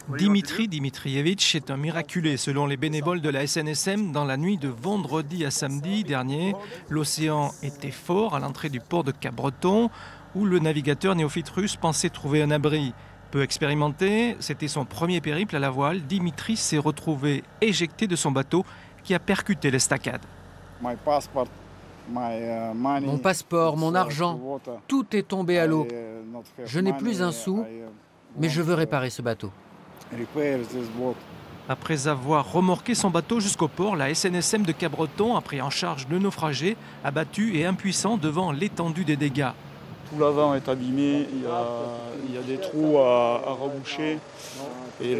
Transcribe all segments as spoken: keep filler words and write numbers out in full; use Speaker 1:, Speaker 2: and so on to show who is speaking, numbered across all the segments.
Speaker 1: Dimitri Dimitrievitch est un miraculé selon les bénévoles de la S N S M. Dans la nuit de vendredi à samedi dernier, l'océan était fort à l'entrée du port de Cap-Breton où le navigateur néophyte russe pensait trouver un abri. Peu expérimenté, c'était son premier périple à la voile. Dimitri s'est retrouvé éjecté de son bateau qui a percuté l'estacade.
Speaker 2: Mon
Speaker 3: passeport, mon argent, tout est tombé à l'eau. Je n'ai plus un sou, mais je veux réparer ce bateau.
Speaker 1: Après avoir remorqué son bateau jusqu'au port, la S N S M de Cap-Breton a pris en charge le naufragé, abattu et impuissant devant l'étendue des dégâts.
Speaker 4: Tout l'avant est abîmé, il y a, il y a des trous à, à reboucher et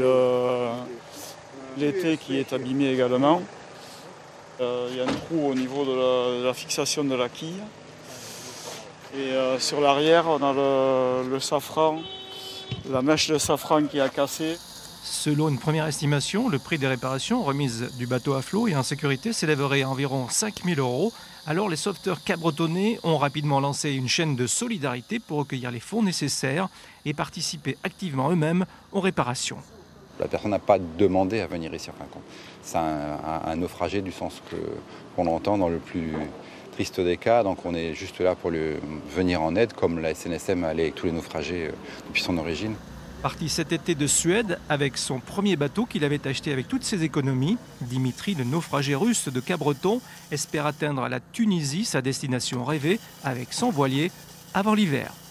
Speaker 4: l'été qui est abîmé également. Euh, il y a un trou au niveau de la, de la fixation de la quille. Et euh, sur l'arrière, on a le, le safran, la mèche de safran qui a cassé.
Speaker 1: Selon une première estimation, le prix des réparations remises du bateau à flot et en sécurité s'élèverait à environ cinq mille euros. Alors les sauveteurs cap-bretonnais ont rapidement lancé une chaîne de solidarité pour recueillir les fonds nécessaires et participer activement eux-mêmes aux réparations.
Speaker 5: La personne n'a pas demandé à venir ici. Enfin, c'est un, un, un naufragé du sens que, qu'on entend dans le plus triste des cas. Donc on est juste là pour lui venir en aide, comme la S N S M allait avec tous les naufragés depuis son origine.
Speaker 1: Parti cet été de Suède avec son premier bateau qu'il avait acheté avec toutes ses économies, Dimitri, le naufragé russe de Cap-Breton, espère atteindre la Tunisie, sa destination rêvée, avec son voilier avant l'hiver.